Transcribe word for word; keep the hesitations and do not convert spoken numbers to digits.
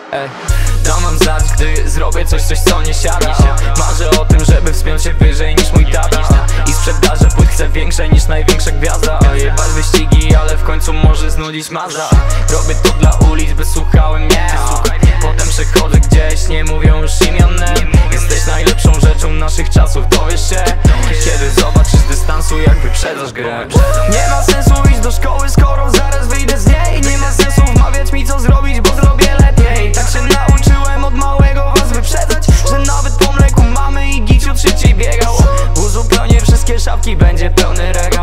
Ej, dam wam znać, gdy zrobię coś, coś co nie siada. Marzę o tym, żeby wspiąć się wyżej niż mój tata i sprzedażę płyt chcę większe niż największa gwiazda. Jebać wyścigi, ale w końcu może znudzić maza. Robię to dla ulic, by słuchały mnie. Potem przechodzę gdzieś, nie mówią już imionne. Jesteś najlepszą rzeczą naszych czasów, dowiesz się kiedy zobaczysz z dystansu, jak wyprzedzasz grę. Nie ma sensu iść do szkoły, skoro zaraz wyjdę z niej. Nie ma sensu wmawiać mi co zrobić, bo zrobię lepiej. Tak się nauczyłem od małego was wyprzedzać, że nawet po mleku mamy i giciu szybciej biegał. Uzupełnię wszystkie szafki, będzie pełny regał.